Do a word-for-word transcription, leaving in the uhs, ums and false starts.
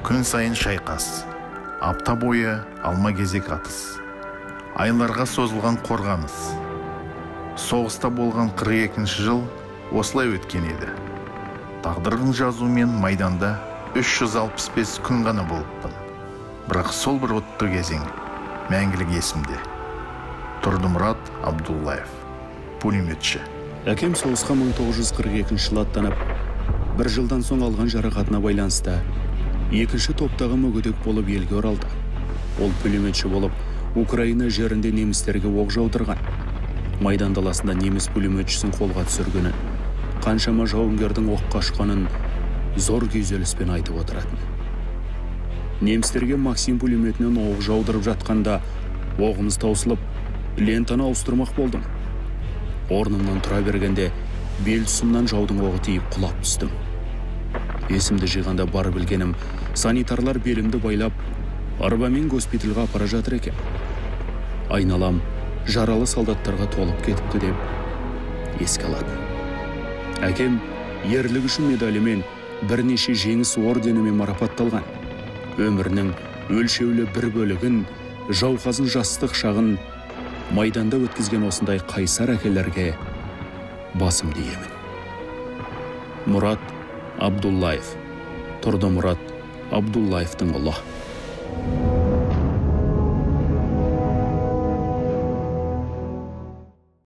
Күн сайын шайқас, апта бойы алма кезек атыс, айларға созылған қорғаныс. Соғыста болған қырық екінші жыл осылай өткен еді. Тағдырдың жазуымен майданда үш жүз алпыс бес күн ғана болыппын. Бірақ сол бір отты кезең мәңгілік есімде. Тұрдымұрат Абдуллаев, пулеметші. Әкем соғысқа мың тоғыз жүз қырық екінші жылы аттанып, бір жылдан соң алған жарақатына байланысты екінші топтағы мүгедек болып елге оралды. Ол пулеметші болып, Украина жерінде немістерге оқ жаудырған. Майдан даласында неміс пулеметшісін қолға түсіргенін, қаншама жауынгердің оққа ұшқанын зор күйзеліспен айтып отыратын. Немістерге Максим пулеметінен оқ жаудырып жатқанда оғымыз таусылып, лентаны ауыстырмақ болдым. Орнымнан тұра бергенде бел тұсымнан жаудың оғы тиіп құлап түстім. Есімді жиғанда бар білгенім, санитарлар белімді байлап, арбамен госпитальға апара жатыр екен. Айналам жаралы солдаттарға толып кетіпті деп еске алатын. Әкем ерлік үшін медалімен, бірнеше жеңіс орденімен марапатталған. Өмірінің өлшеулі бір бөлігін, жауқазын жастық шағын майданда өткізген осындай қайсар әкелерге басым деймін. Мұрат Абдуллаев, Тұрдымұрат Абдуллаевтың ұлы.